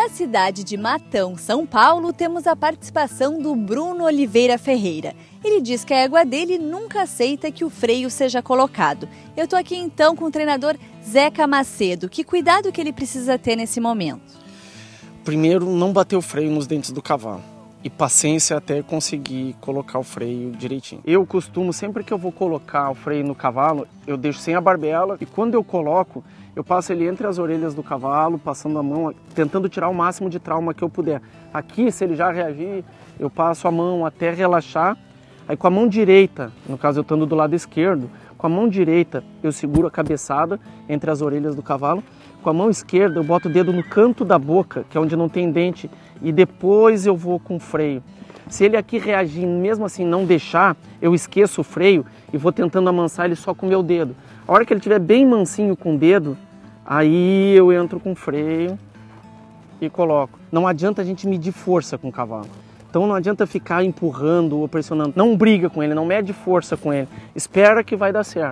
Na cidade de Matão, São Paulo, temos a participação do Bruno Oliveira Ferreira. Ele diz que a égua dele nunca aceita que o freio seja colocado. Eu estou aqui então com o treinador Zeca Macedo. Que cuidado que ele precisa ter nesse momento? Primeiro, não bater o freio nos dentes do cavalo. E paciência até conseguir colocar o freio direitinho. Eu costumo, sempre que eu vou colocar o freio no cavalo, eu deixo sem a barbela e quando eu coloco, eu passo ele entre as orelhas do cavalo, passando a mão, tentando tirar o máximo de trauma que eu puder. Aqui, se ele já reagir, eu passo a mão até relaxar. Aí com a mão direita, no caso eu estando do lado esquerdo, com a mão direita eu seguro a cabeçada entre as orelhas do cavalo. Com a mão esquerda eu boto o dedo no canto da boca, que é onde não tem dente, e depois eu vou com o freio. Se ele aqui reagir, mesmo assim não deixar, eu esqueço o freio e vou tentando amansar ele só com o meu dedo. A hora que ele estiver bem mansinho com o dedo, aí eu entro com o freio e coloco. Não adianta a gente medir força com o cavalo. Então não adianta ficar empurrando ou pressionando. Não briga com ele, não mede força com ele. Espera que vai dar certo.